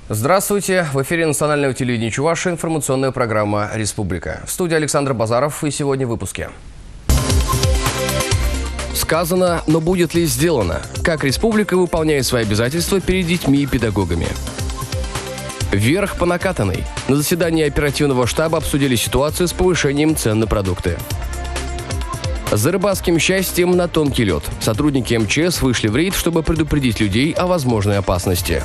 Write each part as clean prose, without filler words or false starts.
Здравствуйте! В эфире национального телевидения Чувашии информационная программа «Республика». В студии Александр Базаров, и сегодня в выпуске. Сказано, но будет ли сделано? Как республика выполняет свои обязательства перед детьми и педагогами? Вверх по накатанной. На заседании оперативного штаба обсудили ситуацию с повышением цен на продукты. За рыбацким счастьем на тонкий лед. Сотрудники МЧС вышли в рейд, чтобы предупредить людей о возможной опасности.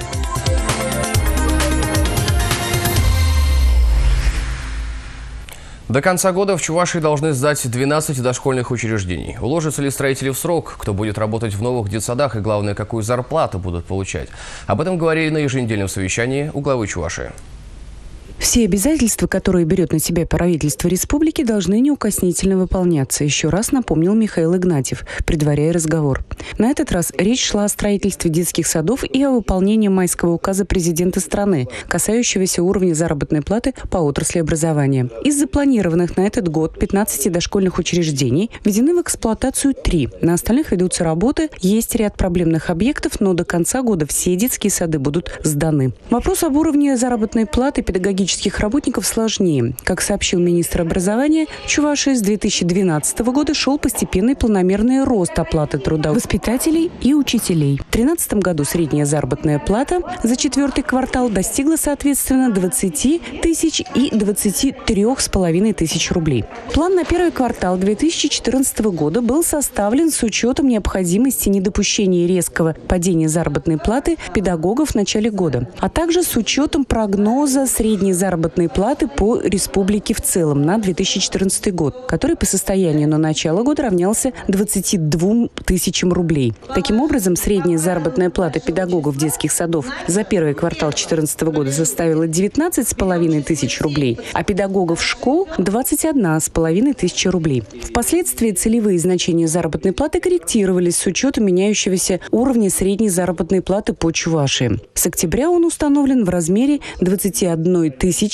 До конца года в Чувашии должны сдать 12 дошкольных учреждений. Уложатся ли строители в срок, кто будет работать в новых детсадах и, главное, какую зарплату будут получать? Об этом говорили на еженедельном совещании у главы Чувашии. Все обязательства, которые берет на себя правительство республики, должны неукоснительно выполняться. Еще раз напомнил Михаил Игнатьев, предваряя разговор. На этот раз речь шла о строительстве детских садов и о выполнении майского указа президента страны, касающегося уровня заработной платы по отрасли образования. Из запланированных на этот год 15 дошкольных учреждений введены в эксплуатацию 3. На остальных ведутся работы, есть ряд проблемных объектов, но до конца года все детские сады будут сданы. Вопрос об уровне заработной платы педагогических работников сложнее. Как сообщил министр образования, в Чувашии с 2012 года шел постепенный планомерный рост оплаты труда воспитателей и учителей. В 2013 году средняя заработная плата за четвертый квартал достигла соответственно 20 тысяч и 23,5 тысяч рублей. План на первый квартал 2014 года был составлен с учетом необходимости недопущения резкого падения заработной платы педагогов в начале года, а также с учетом прогноза средней заработной платы по республике в целом на 2014 год, который по состоянию на начало года равнялся 22 тысячам рублей. Таким образом, средняя заработная плата педагогов детских садов за первый квартал 2014 года составила 19,5 тысяч рублей, а педагогов школ – 21,5 тысячи рублей. Впоследствии целевые значения заработной платы корректировались с учетом меняющегося уровня средней заработной платы по Чувашии. С октября он установлен в размере 21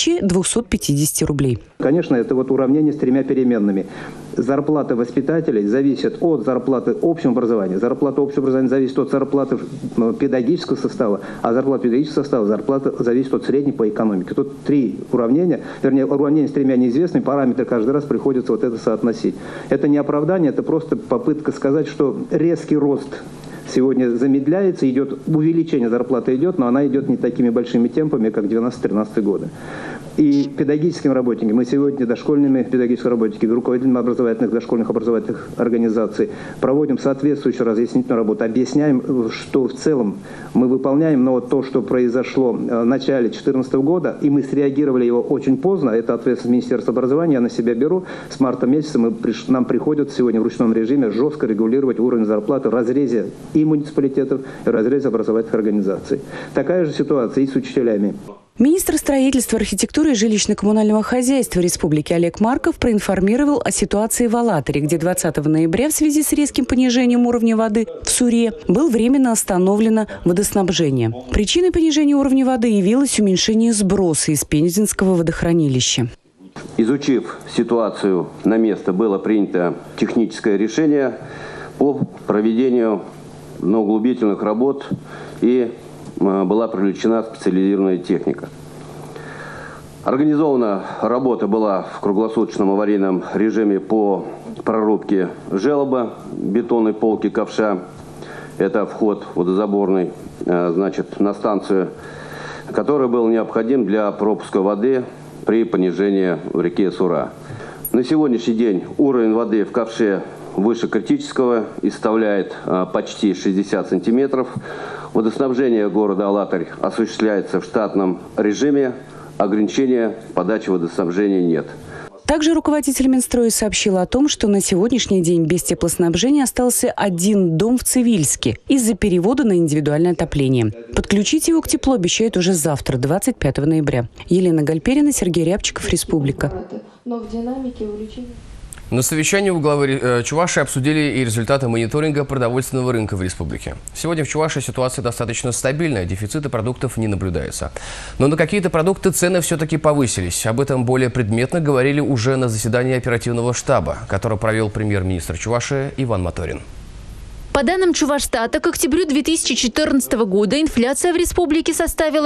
250 рублей. Конечно, это уравнение с 3 переменными. Зарплата воспитателей зависит от зарплаты общего образования. Зарплата общего образования зависит от зарплаты педагогического состава, а зарплата педагогического состава зависит от средней по экономике. Тут 3 уравнения, вернее, уравнение с 3 неизвестными, параметры каждый раз приходится это соотносить. Это не оправдание, это просто попытка сказать, что резкий рост сегодня замедляется, идет увеличение зарплаты идет, но она идет не такими большими темпами, как 12-13 годы. И педагогическим работникам, мы сегодня дошкольными педагогическими работниками, руководителями образовательных, дошкольных образовательных организаций проводим соответствующую разъяснительную работу, объясняем, что в целом мы выполняем, но то, что произошло в начале 2014 года, и мы среагировали его очень поздно, это ответственность Министерства образования, я на себя беру, с марта месяца нам приходится сегодня в ручном режиме жестко регулировать уровень зарплаты в разрезе и муниципалитетов, и в разрезе образовательных организаций. Такая же ситуация и с учителями. Министр строительства, архитектуры и жилищно-коммунального хозяйства Республики Олег Марков проинформировал о ситуации в Алатыре, где 20 ноября в связи с резким понижением уровня воды в Суре был временно остановлено водоснабжение. Причиной понижения уровня воды явилось уменьшение сброса из Пензенского водохранилища. Изучив ситуацию на место, было принято техническое решение по проведению углубительных работ и была привлечена специализированная техника. Организована работа была в круглосуточном аварийном режиме по прорубке желоба, бетонной полки ковша. Это вход водозаборный, на станцию, который был необходим для пропуска воды при понижении в реке Сура. На сегодняшний день уровень воды в ковше выше критического и составляет почти 60 сантиметров. Водоснабжение города Алатырь осуществляется в штатном режиме. Ограничения подачи водоснабжения нет. Также руководитель Минстроя сообщил о том, что на сегодняшний день без теплоснабжения остался один дом в Цивильске из-за перевода на индивидуальное отопление. Подключить его к теплу обещают уже завтра, 25 ноября. Елена Гальперина, Сергей Рябчиков, Республика. Но в динамике увеличения. На совещании у главы Чувашии обсудили и результаты мониторинга продовольственного рынка в республике. Сегодня в Чувашии ситуация достаточно стабильная, дефицита продуктов не наблюдается. Но на какие-то продукты цены все-таки повысились. Об этом более предметно говорили уже на заседании оперативного штаба, который провел премьер-министр Чувашии Иван Моторин. По данным Чувашстата, к октябрю 2014 года инфляция в республике составила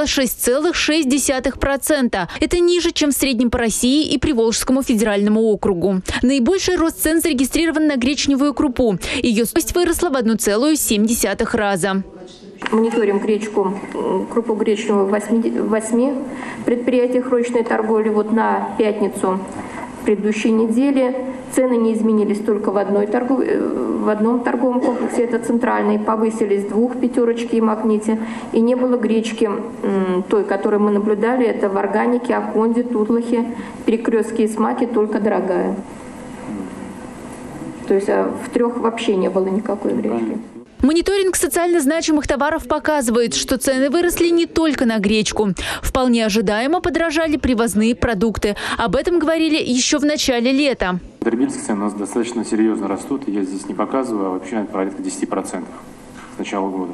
6,6%. Это ниже, чем в среднем по России и Приволжскому федеральному округу. Наибольший рост цен зарегистрирован на гречневую крупу. Ее стоимость выросла в 1,7 раза. Мониторим крупу гречневую в 8 предприятиях розничной торговли. Вот на пятницу предыдущей недели цены не изменились только в одном торговом комплексе, это центральный, повысились в 2 «Пятерочке» и «Магните». И не было гречки той, которую мы наблюдали, это в «Органике», «Аконде», «Тутлахе», «Перекрестке» и «Смаке», только дорогая. То есть в 3 вообще не было никакой гречки. Мониторинг социально значимых товаров показывает, что цены выросли не только на гречку. Вполне ожидаемо подорожали привозные продукты. Об этом говорили еще в начале лета. Потребительские цены у нас достаточно серьезно растут. Я здесь не показываю, а вообще порядка 10% с начала года.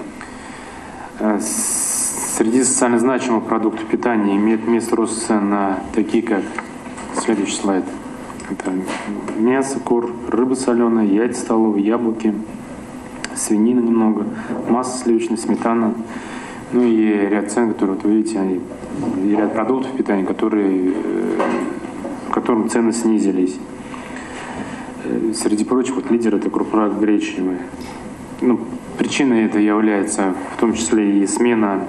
Среди социально значимых продуктов питания имеет место рост цен на такие, как следующий слайд. Это мясо, кур, рыба соленая, яйца столовые, яблоки, свинина немного, масло сливочное, сметана, ну и ряд цен, которые вот вы видите, и ряд продуктов питания, которым цены снизились. Среди прочих вот лидер это крупа гречневая. Ну, причиной это является в том числе и смена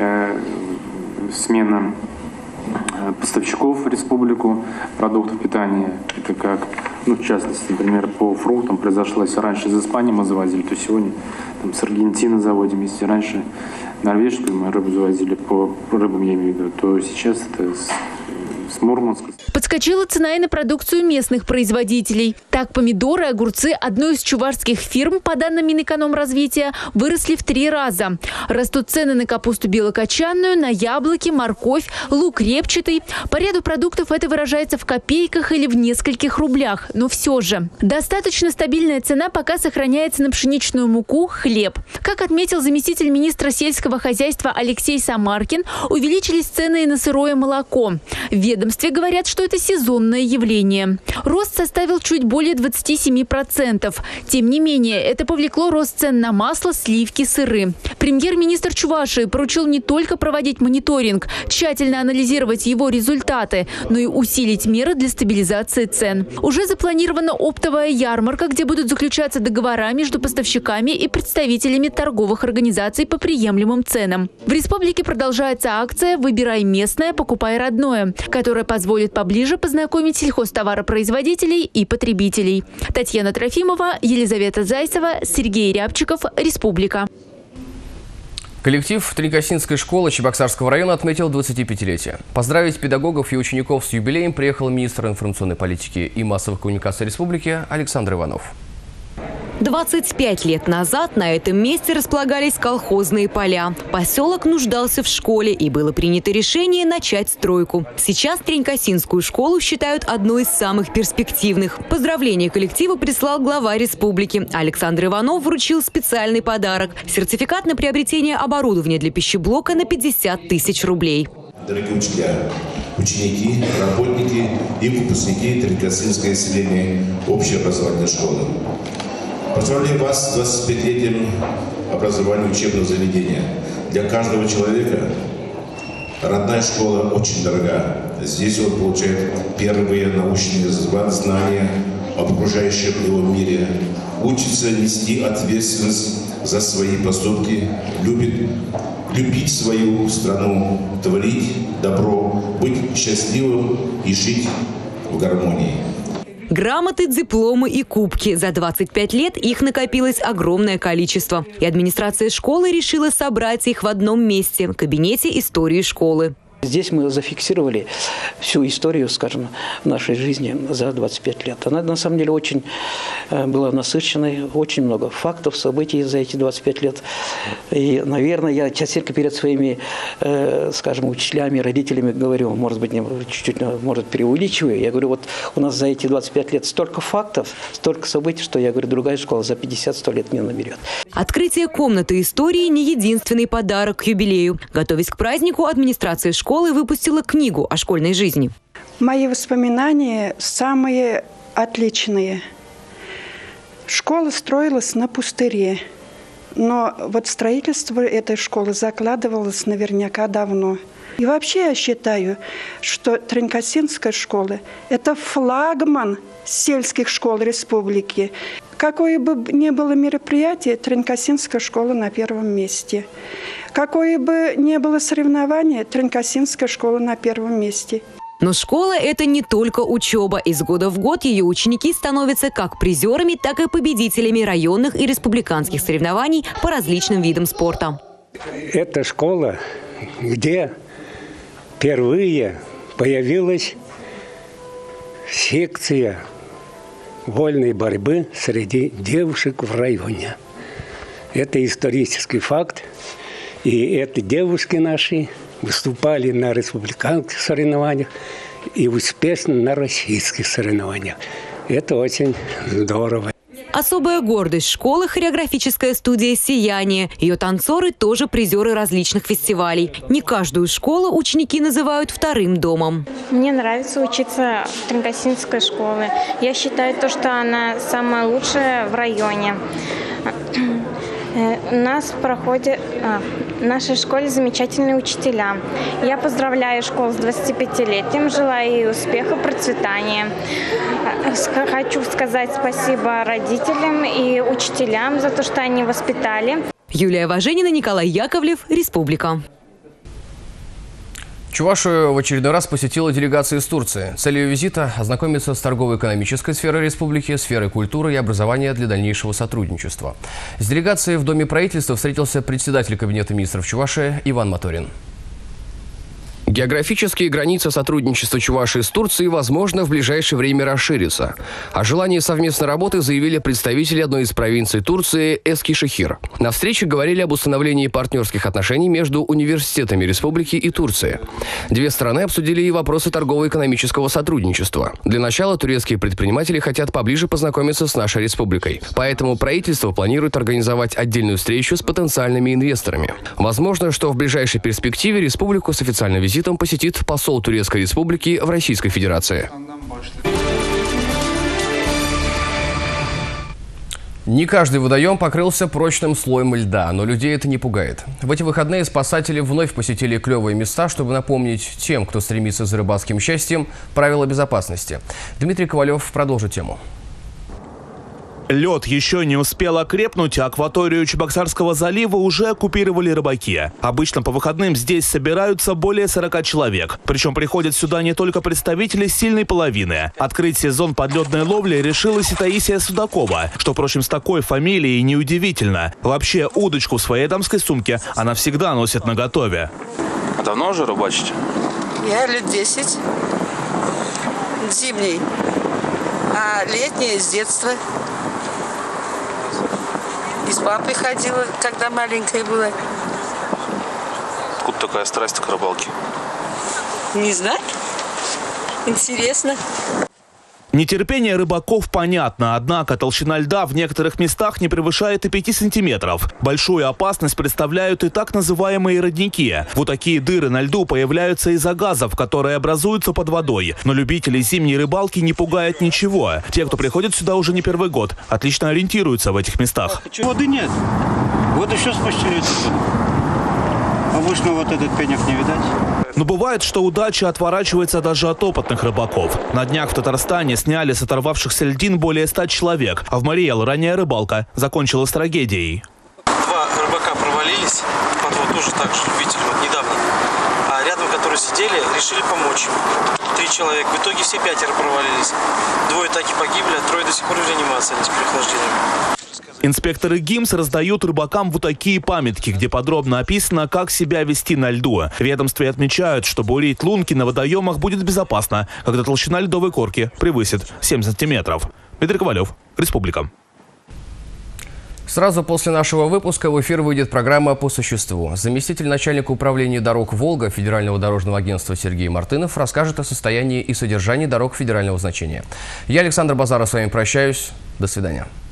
поставщиков в республику продуктов питания. Это как, в частности, например, по фруктам произошло, если раньше из Испании мы завозили, то сегодня с Аргентины заводим. Если раньше норвежскую мы рыбу завозили, по рыбам я имею в виду, то сейчас это с Мурманска. Подскочила цена и на продукцию местных производителей. Так, помидоры и огурцы одной из чувашских фирм, по данным Минэкономразвития, выросли в 3 раза. Растут цены на капусту белокочанную, на яблоки, морковь, лук репчатый. По ряду продуктов это выражается в копейках или в нескольких рублях. Но все же. Достаточно стабильная цена пока сохраняется на пшеничную муку, хлеб. Как отметил заместитель министра сельского хозяйства Алексей Самаркин, увеличились цены и на сырое молоко. В ведомстве говорят, что это сезонное явление. Рост составил чуть более 27%. Тем не менее, это повлекло рост цен на масло, сливки, сыры. Премьер-министр Чувашии поручил не только проводить мониторинг, тщательно анализировать его результаты, но и усилить меры для стабилизации цен. Уже запланирована оптовая ярмарка, где будут заключаться договора между поставщиками и представителями торговых организаций по приемлемым ценам. В республике продолжается акция «Выбирай местное, покупай родное», которая позволит поближе познакомить сельхозтоваропроизводителей и потребителей. Татьяна Трофимова, Елизавета Зайцева, Сергей Рябчиков, Республика. Коллектив Тренькосинской школы Чебоксарского района отметил 25-летие. Поздравить педагогов и учеников с юбилеем приехал министр информационной политики и массовых коммуникаций республики Александр Иванов. 25 лет назад на этом месте располагались колхозные поля. Поселок нуждался в школе, и было принято решение начать стройку. Сейчас Тренькосинскую школу считают одной из самых перспективных. Поздравление коллективу прислал глава республики. Александр Иванов вручил специальный подарок – сертификат на приобретение оборудования для пищеблока на 50 тысяч рублей. Дорогие учителя, ученики, работники и выпускники Тренькосинской средней общеобразовательной школы. Поздравляю вас с 25-летием образования учебного заведения. Для каждого человека родная школа очень дорога. Здесь он получает первые научные знания об окружающем его мире, учится нести ответственность за свои поступки, любить свою страну, творить добро, быть счастливым и жить в гармонии. Грамоты, дипломы и кубки. За 25 лет их накопилось огромное количество. И администрация школы решила собрать их в одном месте – в кабинете истории школы. Здесь мы зафиксировали всю историю, скажем, нашей жизни за 25 лет. Она, на самом деле, очень была насыщенной, очень много фактов, событий за эти 25 лет. И, наверное, я частенько перед своими, скажем, учителями, родителями говорю, может быть, чуть-чуть, может, преувеличиваю. Я говорю, вот у нас за эти 25 лет столько фактов, столько событий, что, я говорю, другая школа за 50-100 лет не наберет. Открытие комнаты истории – не единственный подарок к юбилею. Готовясь к празднику, администрация школы выпустила книгу о школьной жизни. Мои воспоминания самые отличные. Школа строилась на пустыре, но вот строительство этой школы закладывалось наверняка давно. И вообще я считаю, что Тренькасинская школа – это флагман сельских школ республики. Какое бы ни было мероприятие, Тренькасинская школа на первом месте. Какое бы ни было соревнование, Тренькасинская школа на первом месте. Но школа – это не только учеба. Из года в год ее ученики становятся как призерами, так и победителями районных и республиканских соревнований по различным видам спорта. Это школа, где впервые появилась секция вольной борьбы среди девушек в районе. Это исторический факт. И эти девушки наши выступали на республиканских соревнованиях и успешно на российских соревнованиях. Это очень здорово. Особая гордость школы – хореографическая студия «Сияние». Ее танцоры тоже призеры различных фестивалей. Не каждую школу ученики называют вторым домом. Мне нравится учиться в Тренькасинской школе. Я считаю, что она самая лучшая в районе. У нас проходит в нашей школе замечательные учителя. Я поздравляю школу с 25-летием, желаю ей успеха, процветания. Хочу сказать спасибо родителям и учителям за то, что они воспитали. Юлия Важенина, Николай Яковлев, Республика. Чувашию в очередной раз посетила делегация из Турции. Целью визита – ознакомиться с торгово-экономической сферой республики, сферой культуры и образования для дальнейшего сотрудничества. С делегацией в Доме правительства встретился председатель Кабинета министров Чувашии Иван Моторин. Географические границы сотрудничества Чувашии с Турцией, возможно, в ближайшее время расширятся. О желании совместной работы заявили представители одной из провинций Турции Эскишехир. На встрече говорили об установлении партнерских отношений между университетами республики и Турции. Две стороны обсудили и вопросы торгово-экономического сотрудничества. Для начала турецкие предприниматели хотят поближе познакомиться с нашей республикой. Поэтому правительство планирует организовать отдельную встречу с потенциальными инвесторами. Возможно, что в ближайшей перспективе республику с официальным визитом посетит посол Турецкой Республики в Российской Федерации. Не каждый водоем покрылся прочным слоем льда, но людей это не пугает. В эти выходные спасатели вновь посетили клевые места, чтобы напомнить тем, кто стремится за рыбацким счастьем, правила безопасности. Дмитрий Ковалев продолжит тему. Лед еще не успел окрепнуть, а акваторию Чебоксарского залива уже оккупировали рыбаки. Обычно по выходным здесь собираются более 40 человек. Причем приходят сюда не только представители сильной половины. Открыть сезон подледной ловли решилась и Таисия Судакова, что, впрочем, с такой фамилией неудивительно. Вообще, удочку в своей дамской сумке она всегда носит наготове. А давно уже рыбачите? Я лет 10. Зимний. А летний с детства. И с папой ходила, когда маленькая была. Откуда такая страсть к рыбалке? Не знаю. Интересно. Нетерпение рыбаков понятно, однако толщина льда в некоторых местах не превышает и 5 сантиметров. Большую опасность представляют и так называемые родники. Вот такие дыры на льду появляются из-за газов, которые образуются под водой. Но любителей зимней рыбалки не пугает ничего. Те, кто приходит сюда уже не первый год, отлично ориентируются в этих местах. Воды нет. Вот еще спустили отсюда. Обычно вот этот пенек не видать. Но бывает, что удача отворачивается даже от опытных рыбаков. На днях в Татарстане сняли с оторвавшихся льдин более 100 человек, а в Мариэл ранняя рыбалка закончилась трагедией. 2 рыбака провалились, подвод тоже так же, видите, вот недавно. А рядом, которые сидели, решили помочь им. 3 человека. В итоге все 5 провалились. 2 так и погибли, а 3 до сих пор в реанимации с переохлаждением. Инспекторы ГИМС раздают рыбакам вот такие памятки, где подробно описано, как себя вести на льду. В ведомстве отмечают, что бурить лунки на водоемах будет безопасно, когда толщина ледовой корки превысит 7 сантиметров. Дмитрий Ковалев, Республика. Сразу после нашего выпуска в эфир выйдет программа «По существу». Заместитель начальника управления дорог «Волга» Федерального дорожного агентства Сергей Мартынов расскажет о состоянии и содержании дорог федерального значения. Я, Александр Базаров, с вами прощаюсь. До свидания.